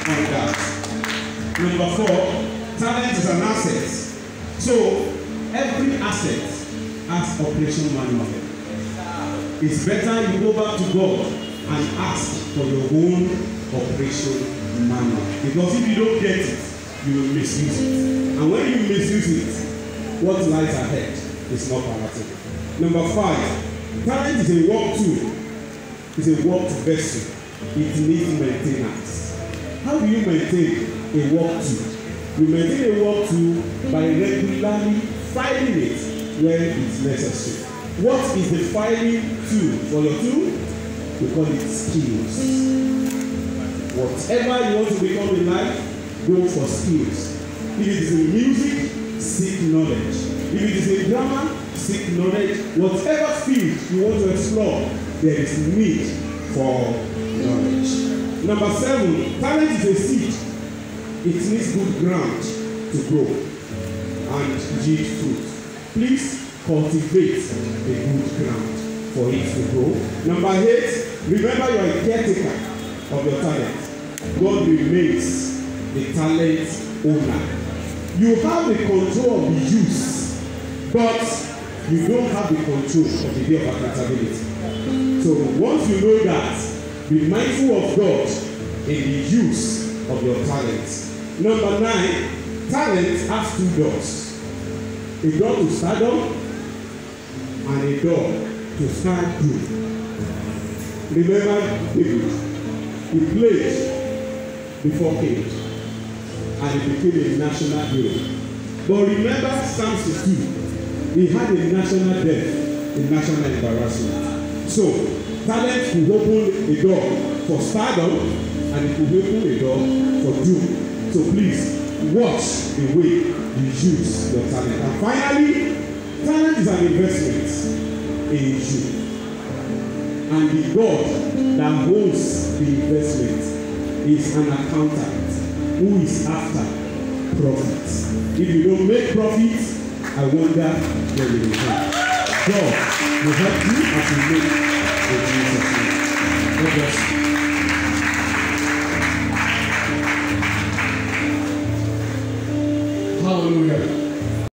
on that. Number 4, talent is an asset. So every asset has operation manual. It's better you go back to God and ask for your own operation manual. Because if you don't get it, you will misuse it. And when you misuse it, what lies ahead is not palatable. Number 5, talent is a work tool. It's a work vessel. It needs maintenance. How do you maintain a work tool? You maintain a work tool by regularly filing it where it's necessary. What is the filing tool for your tool? We call it skills. Whatever you want to become in life, go for skills. If it is in music, seek knowledge. If it is in drama, seek knowledge. Whatever field you want to explore, there is need for knowledge. Number 7, talent is a seed. It needs good ground to grow and yield fruit. Please cultivate a good ground for it to grow. Number 8, remember you are a caretaker of your talent. God remains the talent owner. You have the control of the use, but you don't have the control of the day of accountability. So once you know that, be mindful of God in the use of your talents. Number 9, talent has 2 doors. A door to stardom and a door to start good. Remember David, he played before king and he became a national hero. But remember Samson too, he had a national death, a national embarrassment. So talent will open a door for stardom and it will open a door for doom. So please watch the way you use your talent. And finally, talent is an investment in you. And the God that holds the investment is an accountant who is after profits. If you don't make profits, I wonder where you will go. God will help you as you make the Jesus name. God bless you.